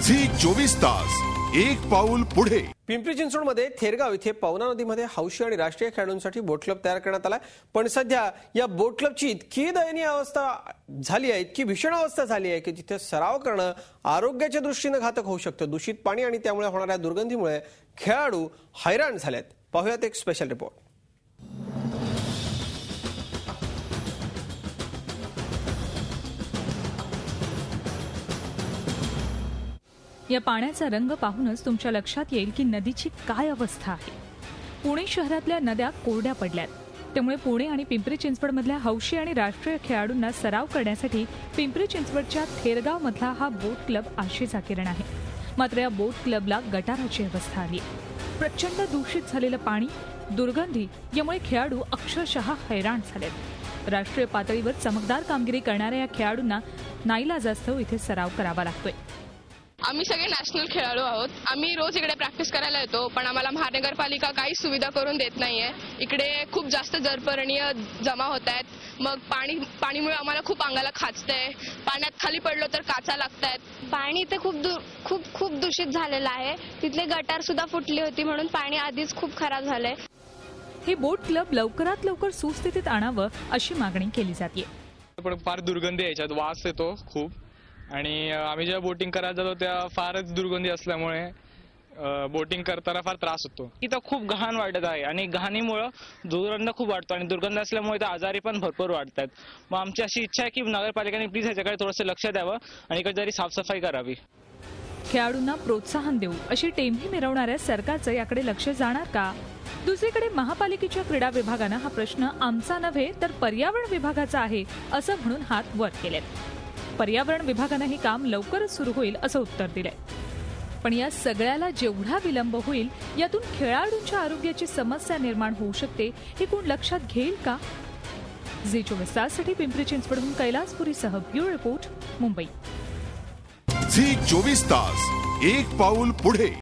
Zee 24 Taas एक पाऊल पुढे। पिंपरी चिंचवडमध्ये थेरगाव इथे पवना नदीमध्ये हौशी आणि राष्ट्रीय खेळाडूंसाठी बोट क्लब तयार करण्यात आला। पण सध्या या बोट क्लबची इतकी दयनीय अवस्था झाली आहे, इतकी भीषण अवस्था झाली आहे की जिथे सराव करणं आरोग्याच्या दृष्टीने घातक होऊ शकतं। दूषित पाणी आणि त्यामुळे होणाऱ्या दुर्गंधीमुळे खेळाडू हैराण झालेत। पाहूयात एक स्पेशल रिपोर्ट। या पाण्याचा रंग पाहूनच तुमच्या लक्षात येईल की नदीची काय अवस्था आहे। पुणे शहरातल्या नद्या कोरड्या पडल्यात, त्यामुळे पुणे आणि पिंपरी चिंचवडमधल्या हौशी आणि राष्ट्रीय खेळाडूंना सराव करण्यासाठी पिंपरी चिंचवडच्या थेरगाव मधला हा बोट क्लब आशेचा किरण आहे। मात्र या बोट क्लबला गटाराची अवस्था आली। प्रचंड दूषित झालेलं पाणी, दुर्गंधी यामुळे खेळाडू अक्षरशः हैराण झालेत। राष्ट्रीय पातळीवर चमकदार कामगिरी करणाऱ्या या खेळाडूंना नाईलाजास्तव इथे सराव करावा लागतोय। आम्ही सगळे नॅशनल खेळाडू आहोत। आम्ही रोज इकडे प्रॅक्टिस करायला येतो, पण आम्हाला महानगरपालिका काही सुविधा करून देत नाहीये। इकडे खूप जास्त जलपर्णीय जमा होत आहेत। मग पाणीमुळे आम्हाला खूप अंगाला खाजतंय। पाण्यात खाली पडलो तर काचा लागतायत। पाणी इथे खूप दूषित झालेलं आहे। तिथले गटार सुद्धा फुटली होती, म्हणून पाणी आधीच खूप खराब झालंय। हे बोट क्लब लवकरात लवकर सुस्थितीत आणावं अशी मागणी केली जाते। पण फार दुर्गंधी याच्यात वास येतो खूप, आणि आम्ही जेव्हा बोटिंग करायला जातो तेव्हा फारच दुर्गंधी असल्यामुळे बोटिंग करताना फार त्रास होतो। इथं खूप घाण वाटत आहे आणि घाणीमुळे दुर्गंध खूप वाढतो आणि दुर्गंध असल्यामुळे इथं आजारी पण भरपूर वाढतात। मग आमची अशी इच्छा आहे की नगरपालिकेने प्लीज ह्याच्याकडे थोडंसं लक्ष द्यावं आणि इकडे जरी साफसफाई करावी। खेळाडूंना प्रोत्साहन देऊ अशी टेंभी मिरवणाऱ्या सरकारचं याकडे लक्ष जाणार का? दुसरीकडे महापालिकेच्या क्रीडा विभागानं हा प्रश्न आमचा नव्हे तर पर्यावरण विभागाचा आहे असं म्हणून हात वर केलेत। पर्यावरण विभागानं हे काम लवकरच सुरू होईल असं उत्तर दिलंय। पण या सगळ्याला जेवढा विलंब होईल यातून खेळाडूंच्या आरोग्याची समस्या निर्माण होऊ शकते हे कोण लक्षात घेईल का? झी 24 ताससाठी पिंपरी चिंचवडहून कैलासपुरीसह ब्युरो रिपोर्ट, मुंबई। झी 24 तास एक पाऊल पुढे।